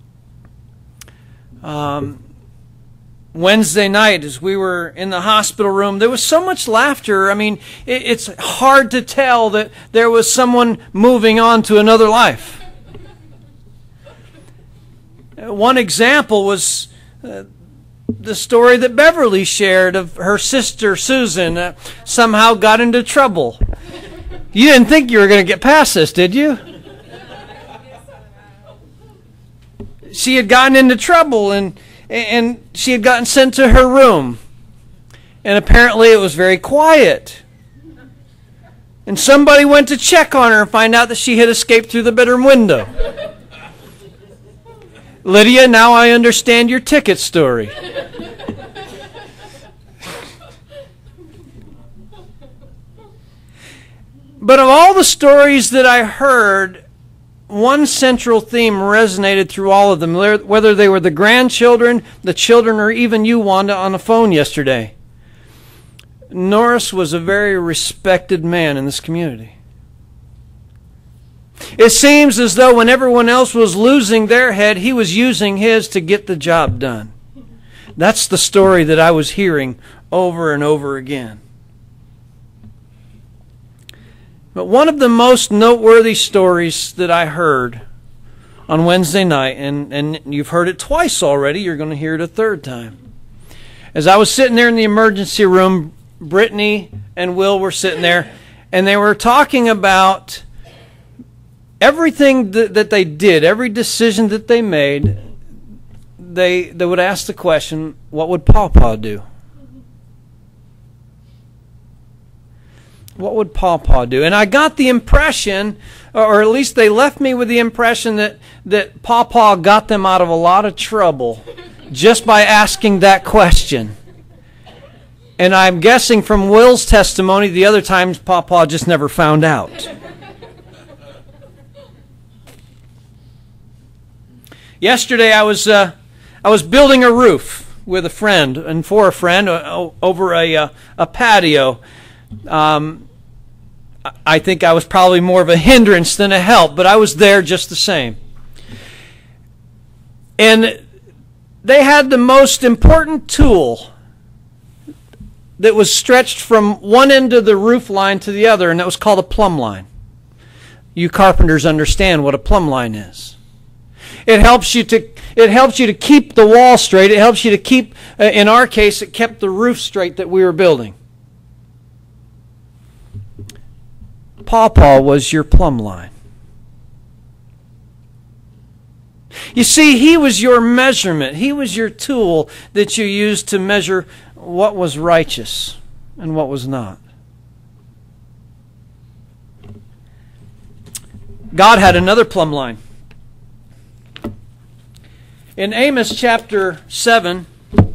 Um, Wednesday night, as we were in the hospital room, there was so much laughter. I mean, it, it's hard to tell that there was someone moving on to another life. One example was uh, the story that Beverly shared of her sister Susan uh, somehow got into trouble. You didn't think you were going to get past this, did you? She had gotten into trouble, and and she had gotten sent to her room. And apparently it was very quiet. And somebody went to check on her and find out that she had escaped through the bedroom window. Lydia, now I understand your ticket story. But of all the stories that I heard one central theme resonated through all of them, whether they were the grandchildren, the children, or even you, Wanda, on the phone yesterday. Norris was a very respected man in this community. It seems as though when everyone else was losing their head, he was using his to get the job done. That's the story that I was hearing over and over again. But one of the most noteworthy stories that I heard on Wednesday night, and, and you've heard it twice already, you're going to hear it a third time. As I was sitting there in the emergency room, Brittany and Will were sitting there, and they were talking about everything that, that they did, every decision that they made. They, they would ask the question, what would Pawpaw do? What would Pawpaw do? And I got the impression, or at least they left me with the impression that, that Pawpaw got them out of a lot of trouble just by asking that question. And I'm guessing from Will's testimony, the other times Pawpaw just never found out. Yesterday I was uh, I was building a roof with a friend and for a friend uh, over a uh, a patio. Um, I think I was probably more of a hindrance than a help, but I was there just the same. And they had the most important tool that was stretched from one end of the roof line to the other, and that was called a plumb line. You carpenters understand what a plumb line is. It helps you to it helps you to keep the wall straight. It helps you to keep, uh, in our case, it kept the roof straight that we were building. Pawpaw was your plumb line. You see, he was your measurement. He was your tool that you used to measure what was righteous and what was not. God had another plumb line. In Amos chapter seven,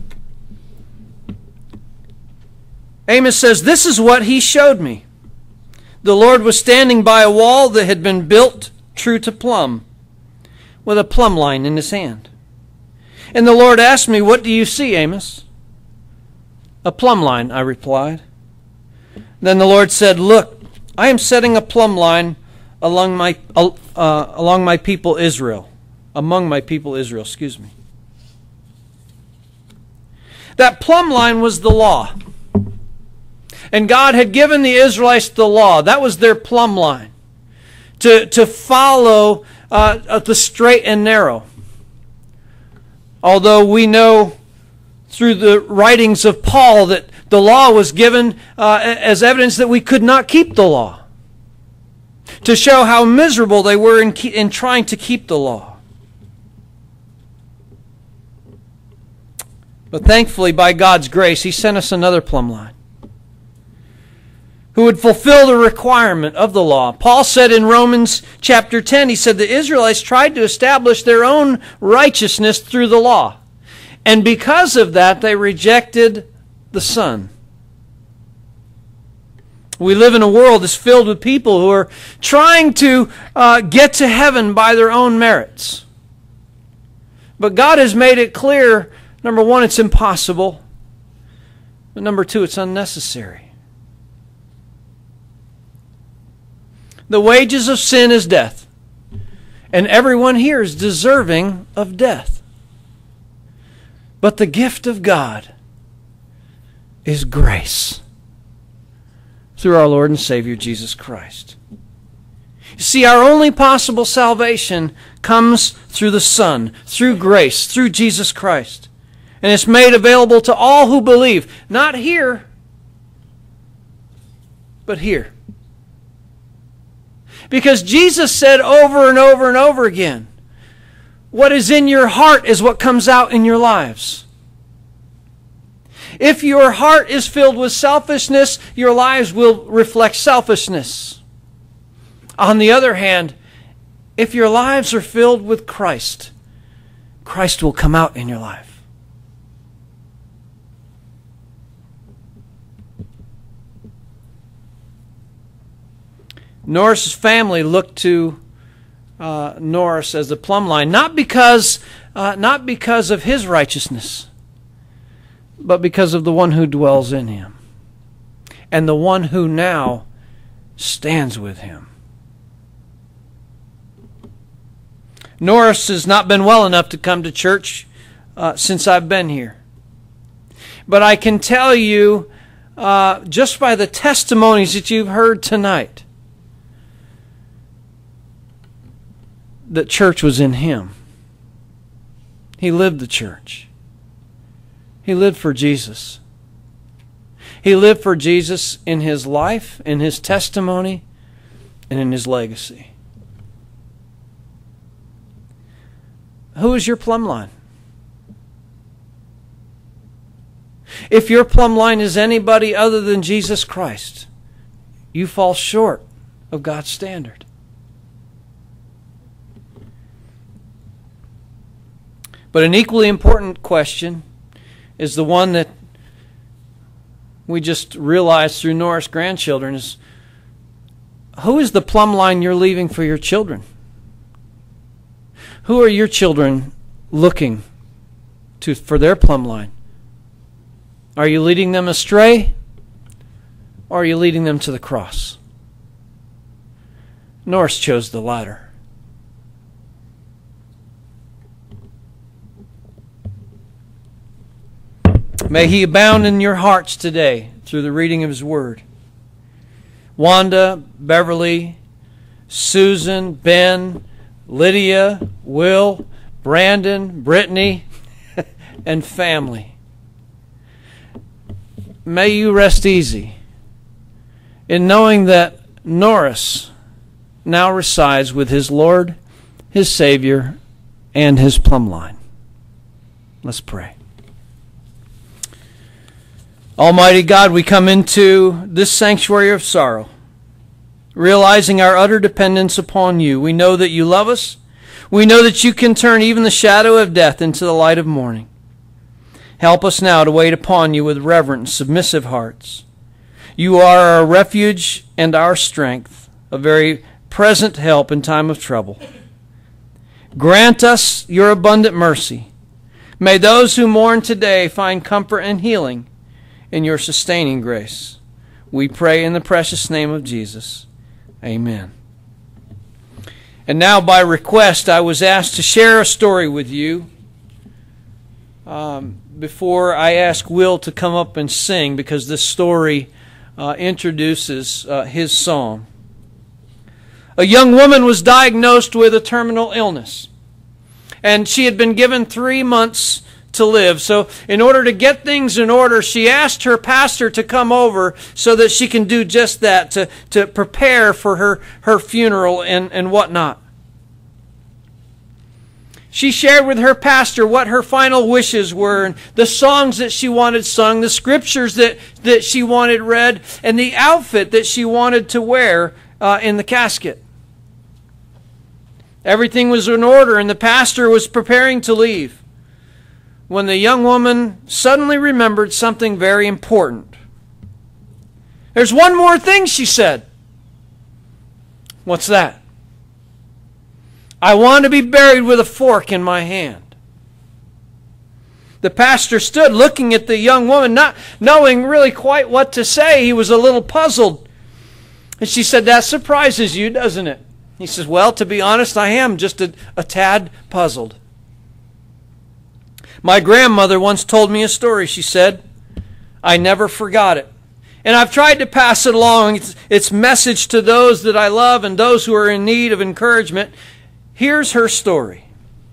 Amos says, "This is what he showed me. The Lord was standing by a wall that had been built true to plumb, with a plumb line in his hand. And the Lord asked me, 'What do you see, Amos?' 'A plumb line,' I replied. Then the Lord said, 'Look, I am setting a plumb line along my uh, along my people Israel, among my people Israel, excuse me.'" That plumb line was the law. And God had given the Israelites the law. That was their plumb line. To, to follow uh, the straight and narrow. Although we know through the writings of Paul that the law was given uh, as evidence that we could not keep the law. To show how miserable they were in, in trying to keep the law. But thankfully, by God's grace, He sent us another plumb line, who would fulfill the requirement of the law. Paul said in Romans chapter ten, he said the Israelites tried to establish their own righteousness through the law. And because of that, they rejected the Son. We live in a world that's filled with people who are trying to uh, get to heaven by their own merits. But God has made it clear, number one, it's impossible. But number two, it's unnecessary. The wages of sin is death. And everyone here is deserving of death. But the gift of God is grace through our Lord and Savior Jesus Christ. You see, our only possible salvation comes through the Son, through grace, through Jesus Christ. And it's made available to all who believe. Not here, but here. Because Jesus said over and over and over again, what is in your heart is what comes out in your lives. If your heart is filled with selfishness, your lives will reflect selfishness. On the other hand, if your lives are filled with Christ, Christ will come out in your life. Norris's family looked to uh, Norris as the plumb line, not because, uh, not because of his righteousness, but because of the one who dwells in him and the one who now stands with him. Norris has not been well enough to come to church uh, since I've been here. But I can tell you, uh, just by the testimonies that you've heard tonight, that church was in him. He lived the church. He lived for Jesus. He lived for Jesus in his life, in his testimony, and in his legacy. Who is your plumb line? If your plumb line is anybody other than Jesus Christ, you fall short of God's standard. But an equally important question is the one that we just realized through Norris' grandchildren is, who is the plumb line you're leaving for your children? Who are your children looking to for their plumb line? Are you leading them astray, or are you leading them to the cross? Norris chose the latter. May He abound in your hearts today through the reading of His Word. Wanda, Beverly, Susan, Ben, Lydia, Will, Brandon, Brittany, and family. May you rest easy in knowing that Norris now resides with his Lord, his Savior, and his plumb line. Let's pray. Almighty God, we come into this sanctuary of sorrow, realizing our utter dependence upon you. We know that you love us. We know that you can turn even the shadow of death into the light of morning. Help us now to wait upon you with reverent and submissive hearts. You are our refuge and our strength, a very present help in time of trouble. Grant us your abundant mercy. May those who mourn today find comfort and healing in your sustaining grace. We pray in the precious name of Jesus. Amen. And now, by request, I was asked to share a story with you um, before I ask Will to come up and sing, because this story uh, introduces uh, his song. A young woman was diagnosed with a terminal illness, and she had been given three months to live. So in order to get things in order, she asked her pastor to come over so that she can do just that, to, to prepare for her, her funeral and, and whatnot. She shared with her pastor what her final wishes were, and the songs that she wanted sung, the scriptures that, that she wanted read, and the outfit that she wanted to wear uh, in the casket. Everything was in order, and the pastor was preparing to leave, when the young woman suddenly remembered something very important. There's one more thing, she said. What's that? I want to be buried with a fork in my hand. The pastor stood looking at the young woman, not knowing really quite what to say. He was a little puzzled. And she said, that surprises you, doesn't it? He says, well, to be honest, I am just a, a tad puzzled. My grandmother once told me a story, she said. I never forgot it. And I've tried to pass it along, its, its message to those that I love and those who are in need of encouragement. Here's her story.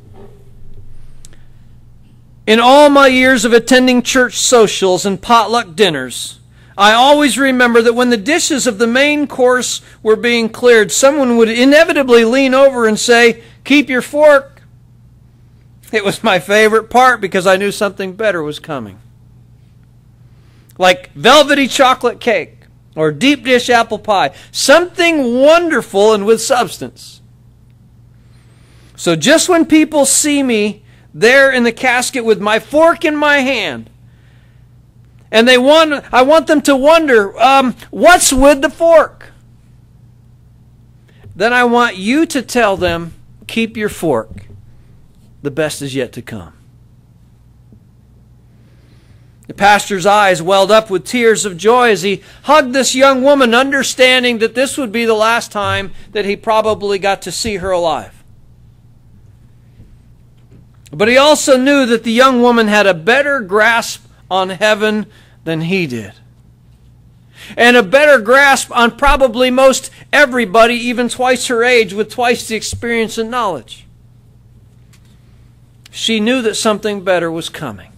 In all my years of attending church socials and potluck dinners, I always remember that when the dishes of the main course were being cleared, someone would inevitably lean over and say, keep your fork. It was my favorite part because I knew something better was coming. Like velvety chocolate cake or deep dish apple pie. Something wonderful and with substance. So just when people see me there in the casket with my fork in my hand, and they want, I want them to wonder, um, what's with the fork? Then I want you to tell them keep your fork. The best is yet to come. The pastor's eyes welled up with tears of joy as he hugged this young woman, understanding that this would be the last time that he probably got to see her alive. But he also knew that the young woman had a better grasp on heaven than he did. And a better grasp on probably most everybody, even twice her age, with twice the experience and knowledge. She knew that something better was coming.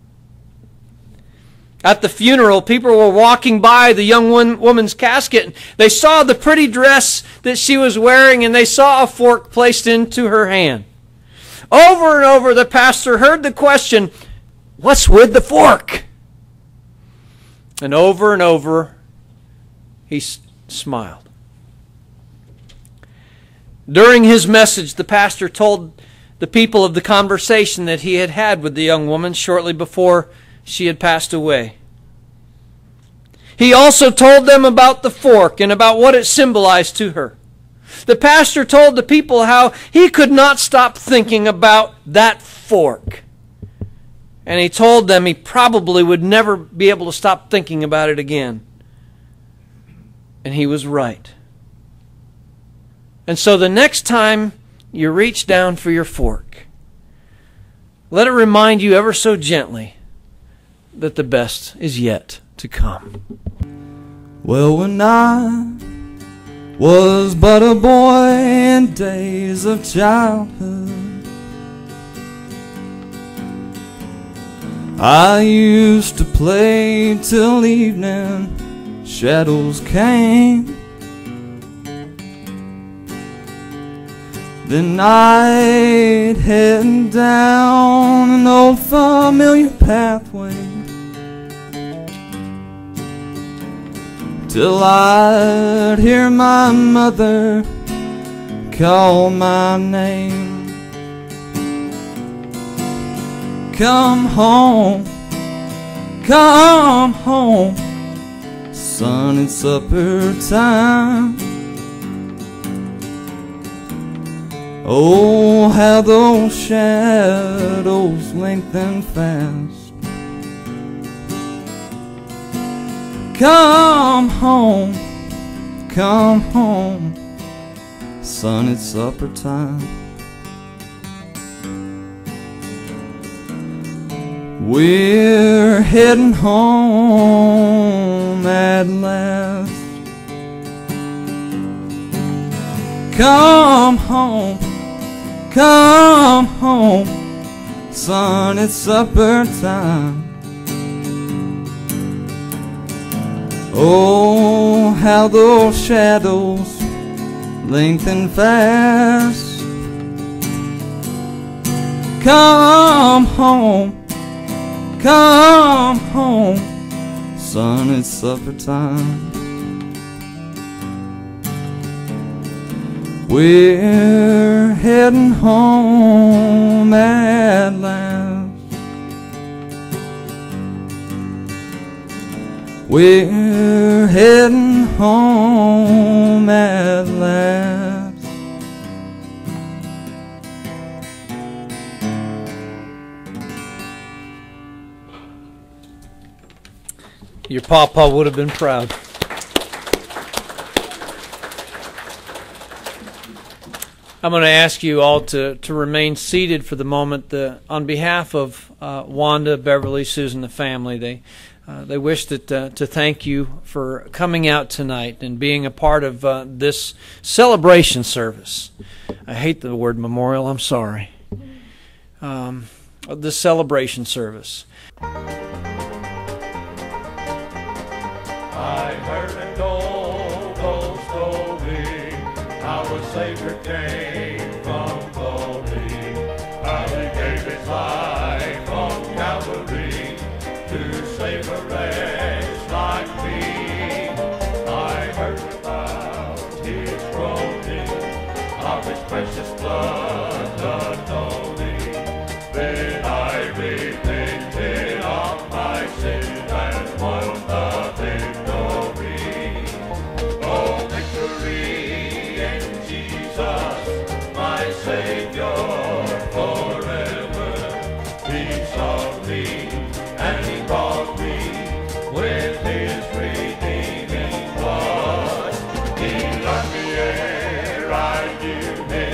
At the funeral, people were walking by the young woman's casket. They saw the pretty dress that she was wearing, and they saw a fork placed into her hand. Over and over, the pastor heard the question, "What's with the fork?" And over and over, he s- smiled. During his message, the pastor told the people of the conversation that he had had with the young woman shortly before she had passed away. He also told them about the fork and about what it symbolized to her. The pastor told the people how he could not stop thinking about that fork. And he told them he probably would never be able to stop thinking about it again. And he was right. And so the next time you reach down for your fork, let it remind you ever so gently that the best is yet to come. Well, when I was but a boy in days of childhood, I used to play till evening shadows came. Then I'd head down an old familiar pathway till I'd hear my mother call my name. Come home, come home, son, it's supper time. Oh, how those shadows lengthen fast. Come home, come home, son, it's supper time. We're heading home at last. Come home, come home, son, it's supper time. Oh, how those shadows lengthen fast. Come home, come home, son, it's supper time. We're heading home at last. We're heading home at last. Your papa would have been proud. I'm going to ask you all to, to remain seated for the moment. The, on behalf of uh, Wanda, Beverly, Susan, the family, they uh, they wish that, uh, to thank you for coming out tonight and being a part of uh, this celebration service. I hate the word memorial, I'm sorry. Um, this celebration service. I heard an old, old story, how a Savior came from glory, how He gave His life on Calvary to save a wretch like me. I heard about His groaning, of His precious blood atoning. Then I repented of my sin and won the victory. Oh, victory in Jesus, my Savior. me, and he bought me with his redeeming blood. He locked me ere I knew him.